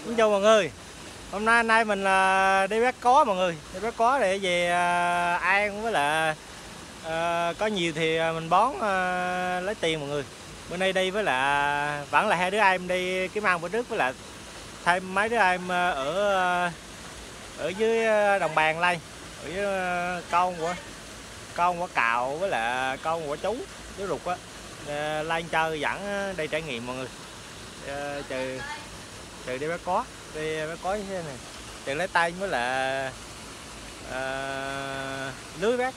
Xin chào mọi người. Hôm nay mình đi bắt có mọi người, đi bắt có để về ăn với lại có nhiều thì mình bón lấy tiền mọi người. Bữa nay đi với lại vẫn là hai đứa em đi kiếm ăn bữa trước với lại thêm mấy đứa em ở dưới đồng bằng đây, ở dưới con của cào với lại con của chú ruột á, lên chơi dẫn đi trải nghiệm mọi người. Trừ đi bắt có như thế này, trừ lấy tay với là lưới bắt.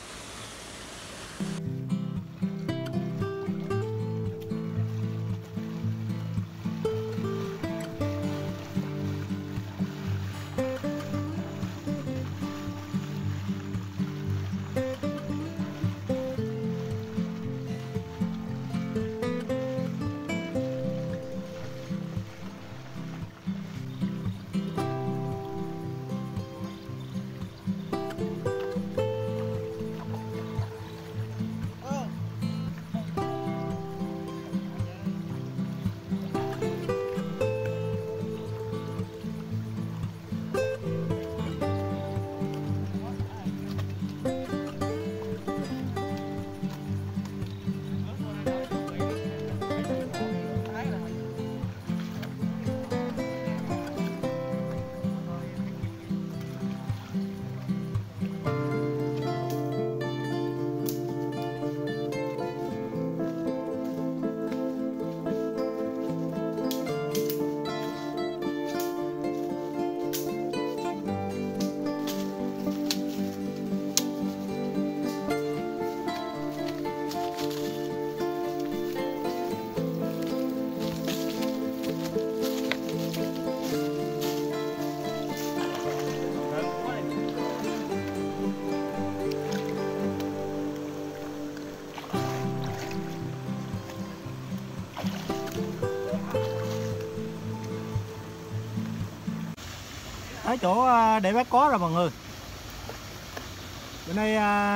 Tới chỗ để bắt có rồi mọi người. Bữa nay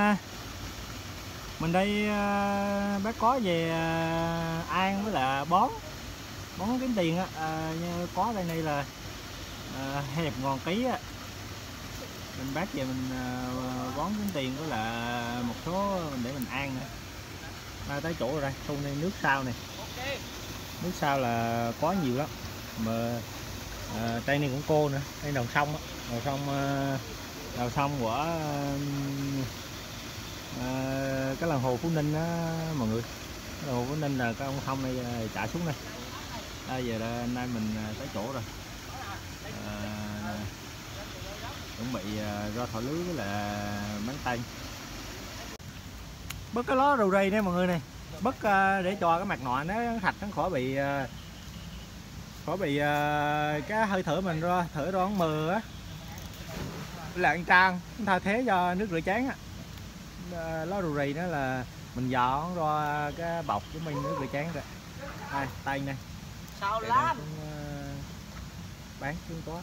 mình đây bắt có về ăn với là bón kiếm tiền á. Có đây này là hẹp ngòn ký á, mình bắt về mình bón kiếm tiền với là một số để mình ăn nữa. Tới chỗ rồi đây, thu này nước sau này, nước sau là có nhiều lắm mà. Đây này cũng cô nữa, đây đầu sông á, đầu sông của cái làng hồ Phú Ninh á mọi người. Cái hồ Phú Ninh là cái ông thông này chạy xuống đây. Giờ nay mình tới chỗ rồi, chuẩn bị ra thỏ lưới với là máng tay. Bớt cái ló rù rì nè mọi người này, bớt để cho cái mặt nọ nó sạch, nó khỏi bị cái hơi thở mình ra thở đón mờ á, là ăn trang thay thế cho nước rửa chén á. Lá rù rì đó là mình dọn ra cái bọc của mình nước rửa chén rồi. Đây tay này sao lắm bán cũng có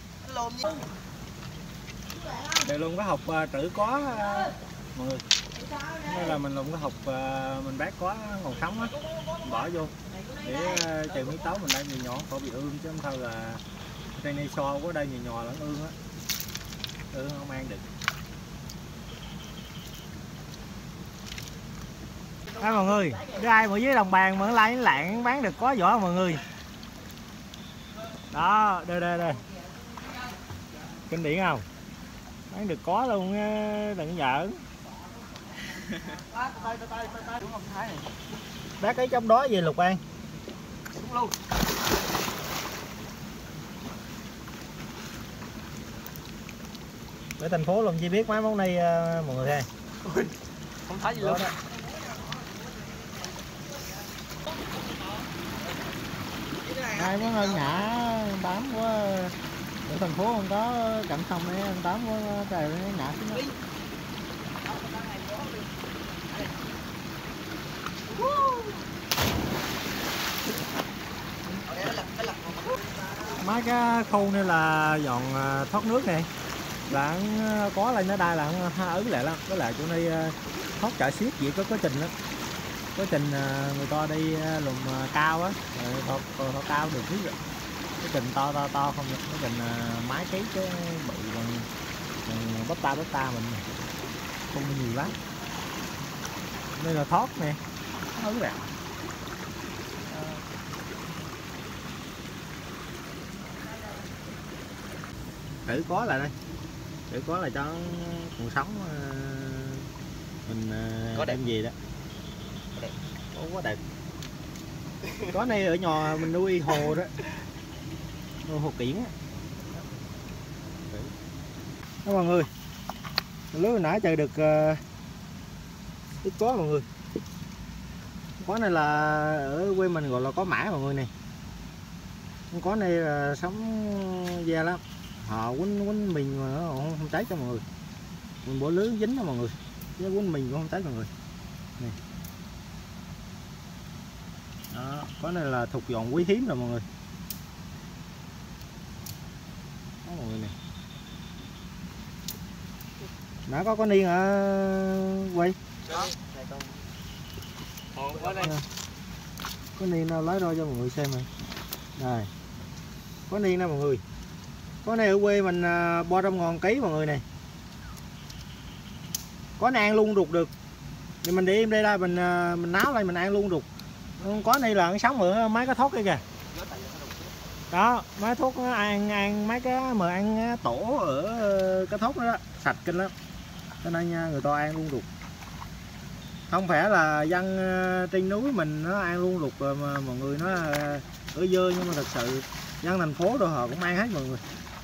đây luôn, có hộp trữ có mọi người. Đây là mình luôn cái hộp mình bát có còn sống á, bỏ vô để trừ mấy tấu mình đây nhiều nhỏ khỏi bị ương, chứ không thôi là đây này so của đây nhiều nhỏ lẫn ương á, ương không ăn được. Đây mọi người, cái ai mà dưới đồng bàn mà lại lạng bán được có vỏ mọi người. Đó, đây kinh điển không, bán được có luôn, đừng giỡn. Bác ấy trong đó về Lục An luôn. Ở thành phố làm chi biết mấy món này mọi người ơi. Không thấy gì luôn đó. Hai món hơn nhã tám quá, ở thành phố không có cạnh sông đấy, anh tám có trời nó nhã xuống đó. Mấy cái khu này là dọn thoát nước này, là có lên ở đây là ha ứng lại lắm, với lại chỗ này thoát chợ xiết gì có trình đó, có trình người ta đi lùm cao á, còn nó cao được biết rồi. cái kình to không được, cái kình máy ký cái bự bằng bắp ta mình không nhiều lắm. Đây là thoát nè, hứng đẹp. Thử có lại đây, thử có là cho còn sống mình có đẹp gì đó. Có quá đẹp. Có này ở nhà mình nuôi hồ đó, nuôi hồ kiển á. Đó mọi người, lứa hồi nãy chơi được ít có mọi người. Có này là ở quê mình gọi là có mã mọi người này. Có này là sống da lắm, họ quýnh mình mà nó không cháy cho mọi người. Mình bỏ lưới dính đó mọi người, chứ quýnh mình cũng không cháy mọi người. Này. Đó, có này là thuộc dọn quý hiếm rồi mọi người. Đó mọi người này. Đã có niên hả quay? Có niên nào lấy đôi cho mọi người xem này. Đây. Có niên nè mọi người. Có này ở quê mình 300 ngàn ký mọi người này. Có này ăn luôn ruột được. Thì mình đi đây ra mình náo lại mình ăn luôn ruột. Có này là ăn sống ở mấy cái thốt kia kìa. Đó, mấy thuốc nó ăn mấy cái mà ăn tổ ở cái thốt đó, đó sạch kinh lắm. Cho nên nha, người ta ăn luôn ruột. Không phải là dân trên núi mình nó ăn luôn ruột mà mọi người nó ở dơ, nhưng mà thật sự dân thành phố rồi họ cũng ăn hết mọi người.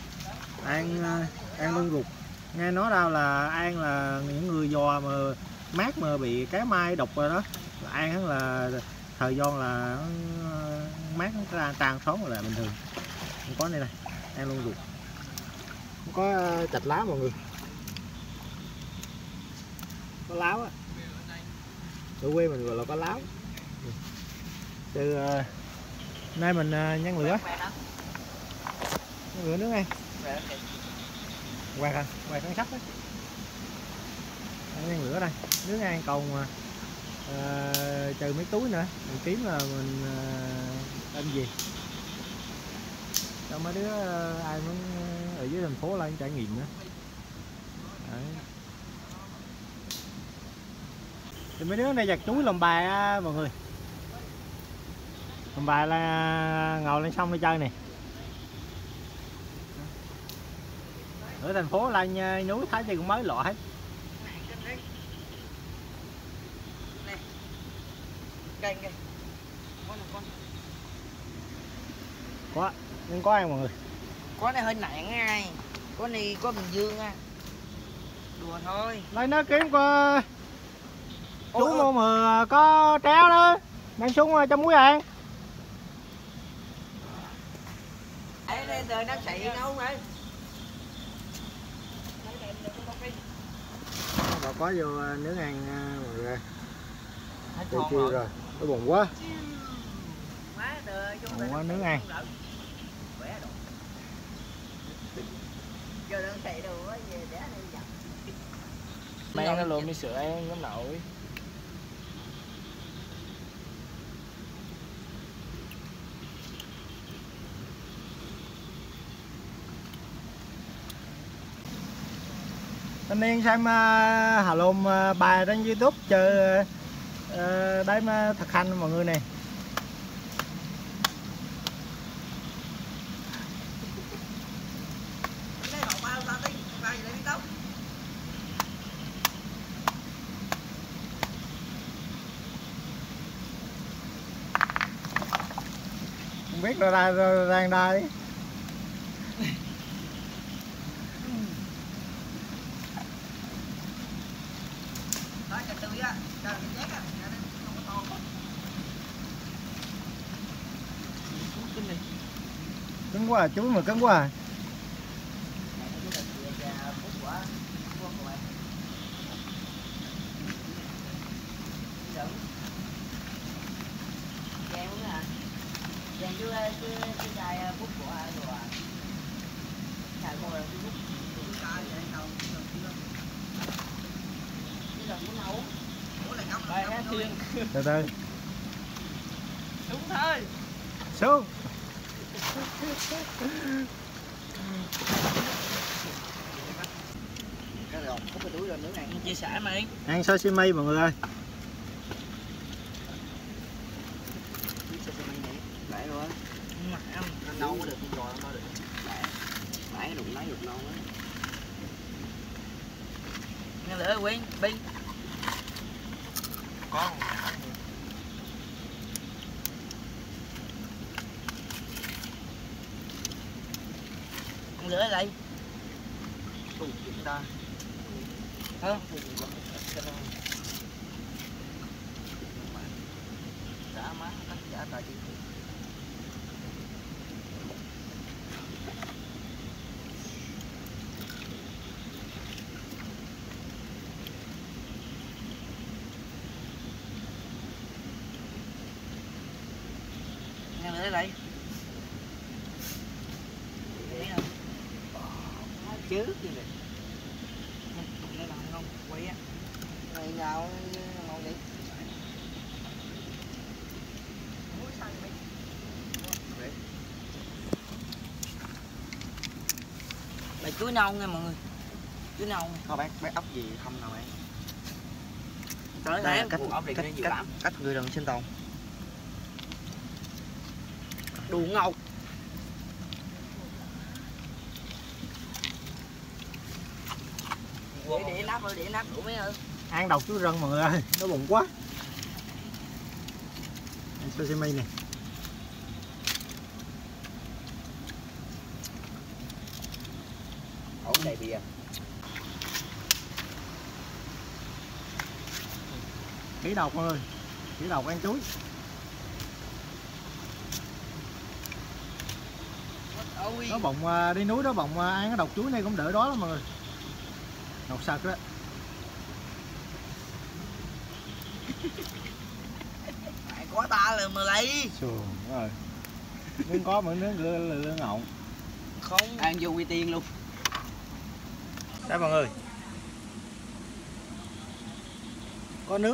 Ăn luôn ruột. Nghe nói đâu là ăn là những người già mà mát mà bị cái mai độc rồi đó, là ăn hắn là thời gian là mát nó tràn xóm là bình thường. Không có này này, ăn luôn ruột. Không có chạch lá mọi người. Có láo á. Ở quê mình gọi là có láo. Từ nay mình nhân lửa. Nhân lửa nướng ăn. Quạt à, quạt con sắt đấy. Nhân lửa đây, nướng ăn còn trừ mấy túi nữa, mình kiếm là mình làm gì cho mấy đứa ai muốn ở dưới thành phố lên trải nghiệm nữa. Đấy. Thì mấy đứa này giặt chuối làm bài á mọi người, làm bài là ngồi lên sông đi chơi nè. Ở thành phố lên núi thấy gì cũng mới lọ hết. Có, nhưng có ăn mọi người. Có này hơi nặng ai. Có này có Bình Dương á. Đùa thôi. Lấy nó kiếm coi. Chú mua mà có tréo đó. Mang xuống cho muối ăn. Đây giờ nó xị nấu rồi. Bà có vô nướng ăn mọi người. Chiều rồi, nó buồn quá. Buồn quá nướng ăn. Mang nó luôn đi sữa ăn nó nổi. Thanh niên xem Hà Lôn bài trên YouTube chơi đấy mà thực hành mọi người này. Không biết ra đang đây. Cứng quá, chuối mà cứng quá. Từ từ xuống thôi. Xuống. Cái rồi có cái túi rồi nữa này chia sẻ mày. Ăn sashimi mọi người ơi. Để luôn á. Ăn nâu có được không rồi không được. Nãy đụng nói được nâu á. Nghe lửa Quyên, Bin. Con. Ăn lửa đây. Tù chúng ta. Hả? Trả má cắt trả tài chi. Nghe lửa đây. Chứ gì này. Đây là không quay á. Này nào ngon vậy? Là chuối nâu nha mọi người. Chuối nâu. Có bác ốc gì không nào bạn? Tới Đây đấy cách ốc này nhiều lắm. cách người đừng sinh tồn. Đủ ngầu. Để nắp rồi, để nắp đủ mấy ơi. Ăn độc chú rân mọi người ơi, nó bụng quá. Ăn sashimi nè. Ổ đầy bìa. Khỉ độc mọi người. Khỉ độc ăn chuối. Nó bọng đi núi đó bọng ăn cái độc chuối này cũng đỡ đó lắm mọi người. Độc sạch đó. Có ta là mà lấy. Sườn rồi. Nướng có mà nướng lửa ngọng. Không. Ăn vô quy tiên luôn. Đây mọi người. Có nướng.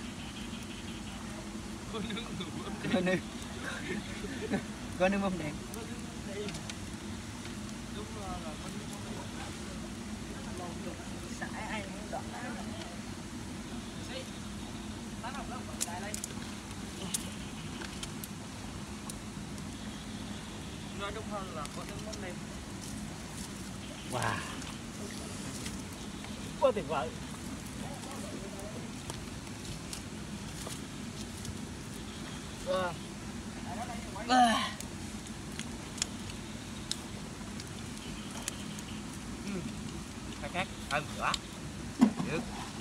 Có nướng. Có nướng bông đèn. Nói đúng hơn là có nướng món đêm. Wow. Quá tuyệt vời. Khác hơn nữa. Được.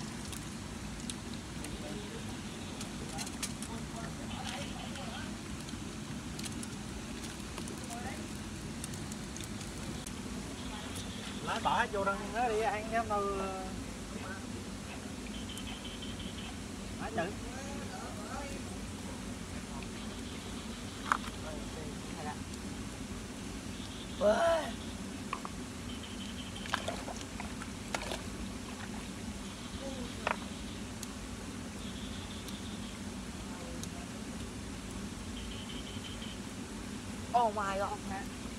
Lấy bỏ hết vô đằng nó đi ăn chứ đâu. Má chữ. Oh my god nè.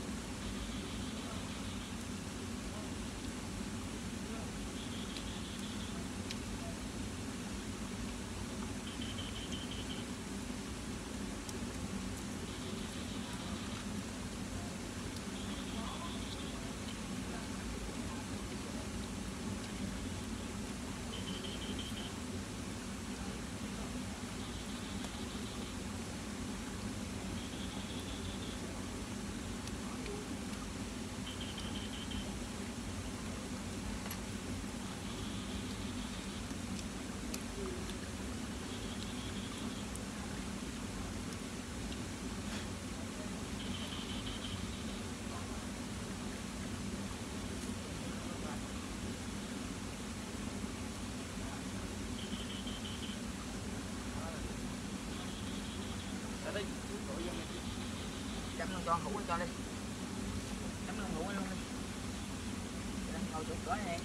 Chấm lên cho hũ cho đi. Chấm lên hũ luôn đi. Để ngồi chỗ cửa này.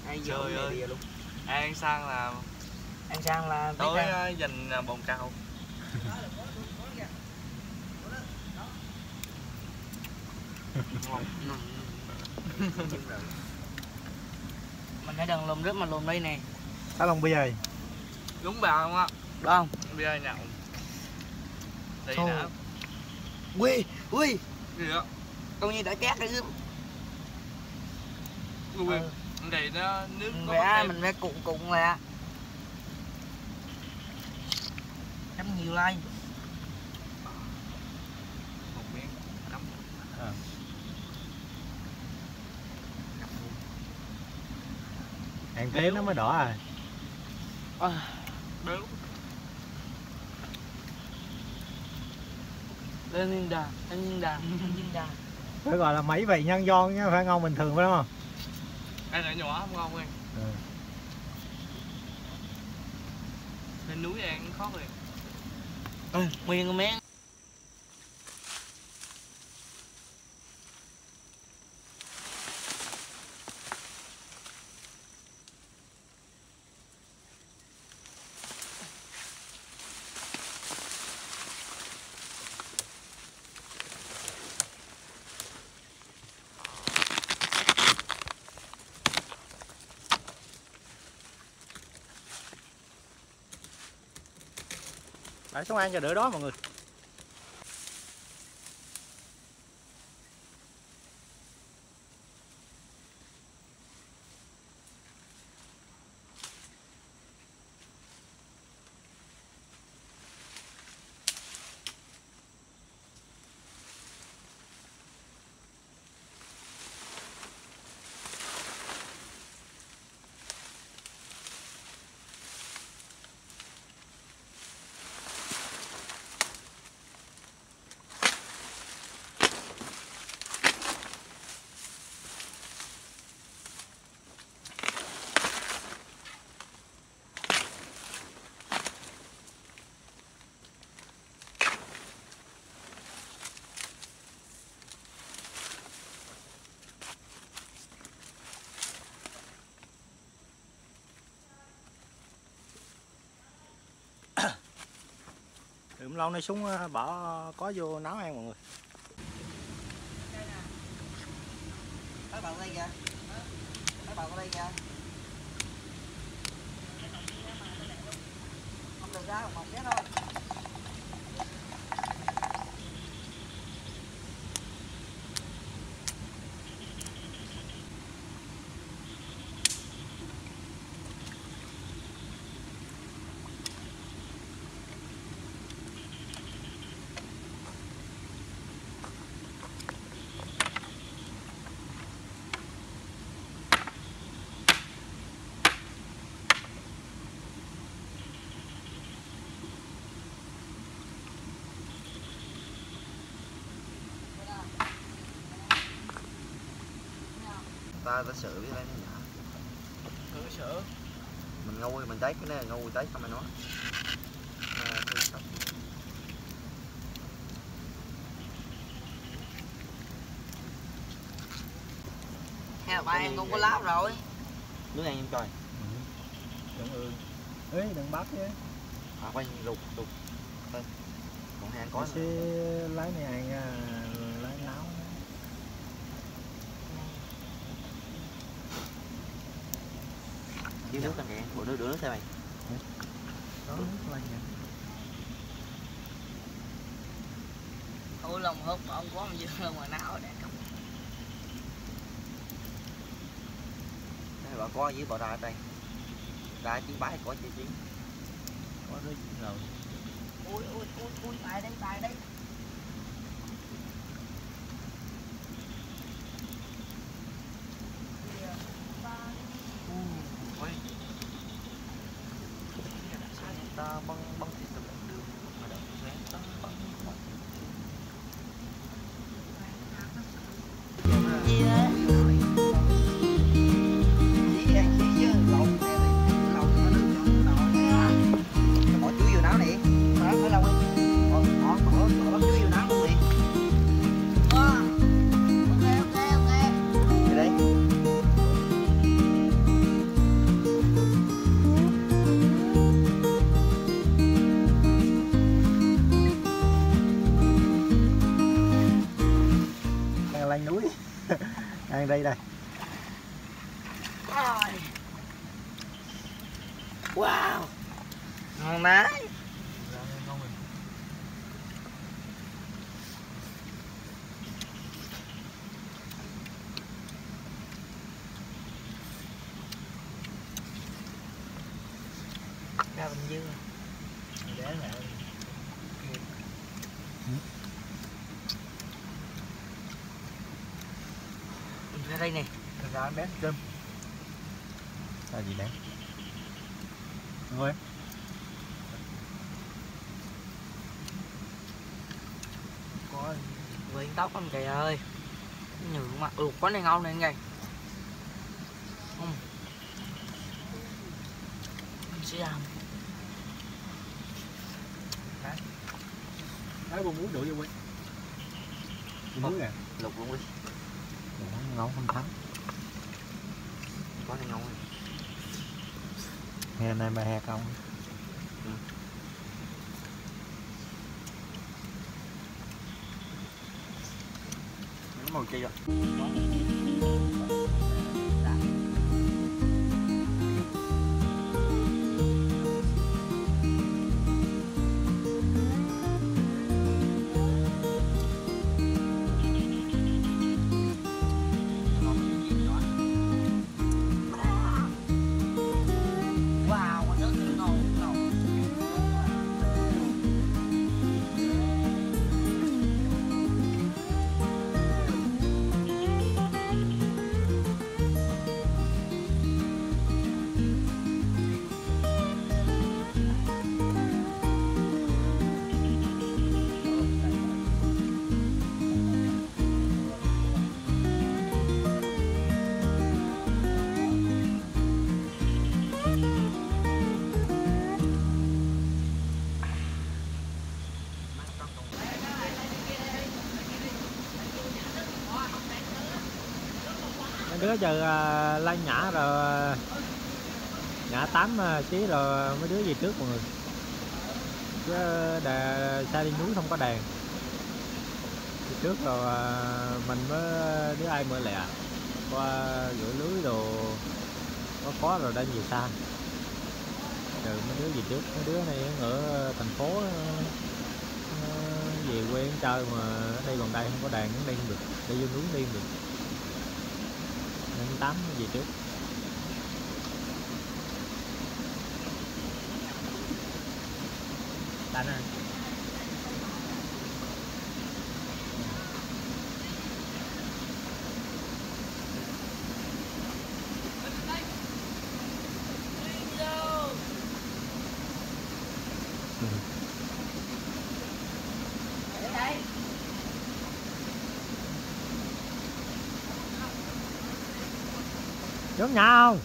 Ai Trời vô ơi. địa luôn. An sang là Ăn sang là tối dành bồn cao. Ngon. Mình hãy đừng lùm rớt mà lùm đây nè. Cá lông bia rồi. Đúng bà không á? Đúng không? Bây giờ nhậu. Đi Thôi. nữa. Ui, ui, Gì đó. con như đã cát rồi. Ui. Thì nó nước có Vẽ mình vẽ cuộn cuộn là chấm nhiều like. một miếng cắm. Hàng tiếng nó mới đỏ rồi. Đúng. Lên Liên Đà, lên Liên Đà, lên Liên Đà. Phải gọi là mấy vị nhân giòn chứ phải ngon bình thường phải không? Ăn ở nhỏ không ngon em. Ừ. Lên núi ăn khó rồi. Nguyên con mén. Để xuống ăn cho đỡ đó mọi người. Đừng lâu nay xuống bỏ có vô nấu ăn mọi người. Các bạn đây kìa. Các bạn đây kìa. Không được ra một cái thôi. Ta xử với lấy nó nhỏ. Cửa sữa. Mình ngu mình cháy cái này ngu cháy xong rồi nó. Theo ba em cũng có láp rồi. Nước ăn em coi. Đừng ê đừng bắt chứ. À quay rụt rụt. Còn hai ăn có. Sẽ lấy này ăn lấy nấu. Thiếu nước ăn kìa, bộ đưa nước cho mày. Có nước lên nha. Ôi lòng hốt bọn có mà dư mà náo để không. Bà có với bà ra ở đây. Ra chiến bái có chơi chiến. Có đứa rồi. Ui, tài đây. Ôi. Ta băng thì từ đường mà đậu sáng ta băng. Bỏ chuối vô nấu đi. Bỏ Ăn đây đây. Wow, ngon đấy. Ra Bình Dương. Để lại. Ra đây nè. Ra bé cơm. Là gì bé? Ngồi. Coi, viên tóc không trời ơi. Nhường mặt luộc quá này ngon này nghe. Sẽ làm. Lấy bông muối đổ vô quên. Muối nè. Lục luôn đi. Ngon không thắng. Có này ngon rồi. Hè này mà hè không. Nó màu chi rồi. Mấy đứa giờ lăn nhả rồi, nhả 8 kg rồi mấy đứa về trước mọi người, chứ xa đi núi không có đèn đi trước rồi mình mới đứa ai mới lẹ qua gửi lưới đồ có rồi đang về xa rồi mấy đứa về trước. Mấy đứa này ở thành phố về quê chơi mà ở đây còn đây không có đèn, đi không được, đi vô núi đi không được nên 8 về trước. Đánh à. Giống nhà không?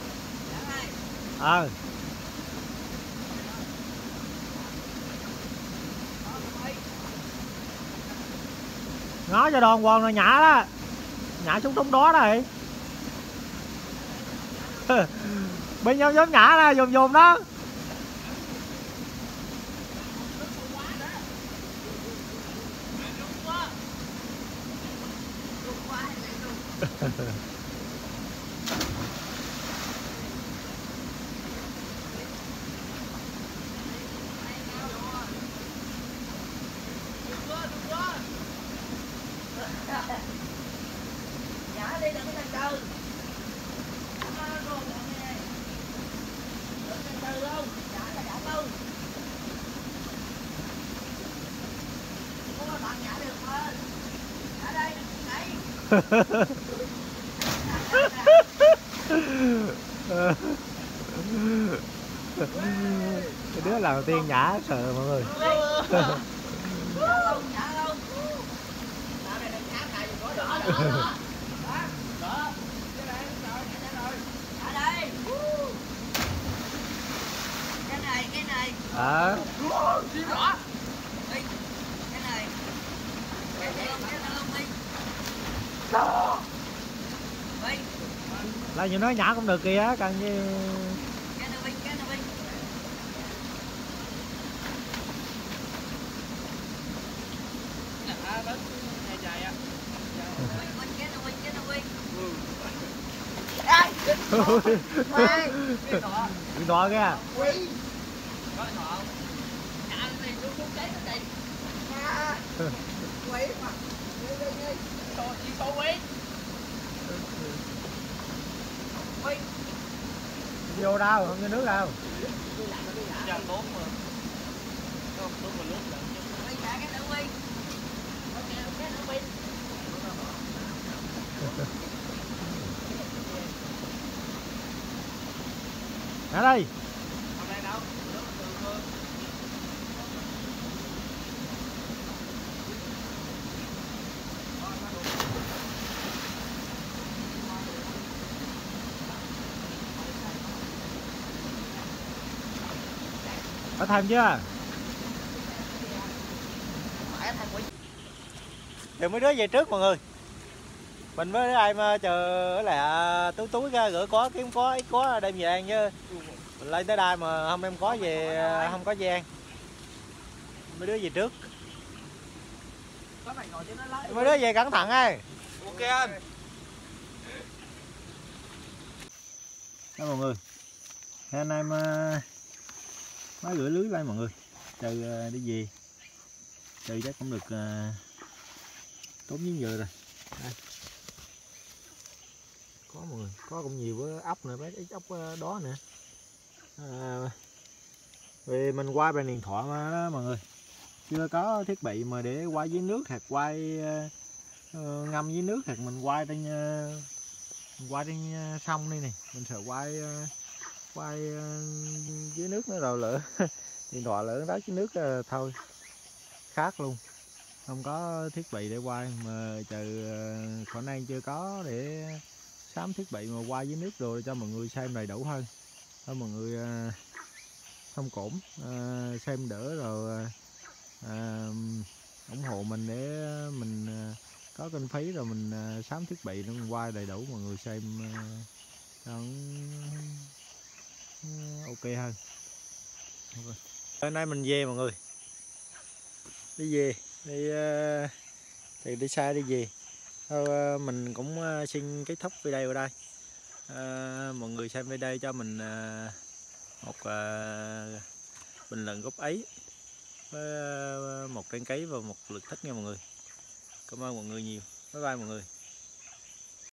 Ngó cho đòn quần rồi nhả đó, nhả xuống đúng đó đây. Bên nhau giống nhả ra dùng đó. Nhả đi đừng có từ từ. Từ luôn, nhả là giảm luôn. Có bạn nhả được thôi. Nhả đây, Cái đứa lần đầu tiên nhả sợ mọi người. Cái này. Ờ. Cái này. Là như nói nhả cũng được kìa, cần như Cái này. Cái Điện thoại. Điện thoại kìa. Quý. Có điện thoại không? Nhà này luôn luôn cháy cái này. Quý mà. Đi. Số quý. Quý. Vô đâu, không vô nước đâu. Giờ tốt mà. Không tốt mà lúc là. Quý trả cái nữa quý. Ok, cái nữa quý. Ra đây. Hôm nay đâu? Có thêm chưa? Giờ mấy đứa về trước mọi người. Mình với ai mà chờ là túi túi ra gửi có kiếm có ít có đem về ăn chứ. Mình lên tới đây mà không đem có về không có về ăn. Mấy đứa về trước. Mấy đứa về cẩn thận ơi. Ok anh. Đó mọi người. Anh em mới gửi lưới lên mọi người. Chờ đi về. Chờ chắc cũng được tốn miếng giờ rồi. Đây. Có mọi người, có cũng nhiều với ốc nữa, mấy ít ốc đó nữa. Vì mình quay bằng điện thoại mà đó mọi người, chưa có thiết bị mà để quay dưới nước hoặc quay ngâm dưới nước, hoặc mình quay trên sông đây này, mình sợ quay dưới nước nó rồi lỡ điện thoại lỡ đá dưới nước thôi khác luôn, không có thiết bị để quay, mà chờ khả năng chưa có để sắm thiết bị mà quay dưới nước rồi cho mọi người xem đầy đủ hơn. Thôi mọi người thông cổm xem đỡ rồi ủng hộ mình để mình có kinh phí rồi mình sắm thiết bị để mình quay đầy đủ mọi người xem cho ok hơn. Hôm nay mình về mọi người, đi về đi thì đi xa đi về thôi. Mình cũng xin kết thúc video ở đây. Mọi người xem video cho mình một bình luận góp ý với một đăng ký và một lượt thích nha mọi người. Cảm ơn mọi người nhiều. Bye bye mọi người.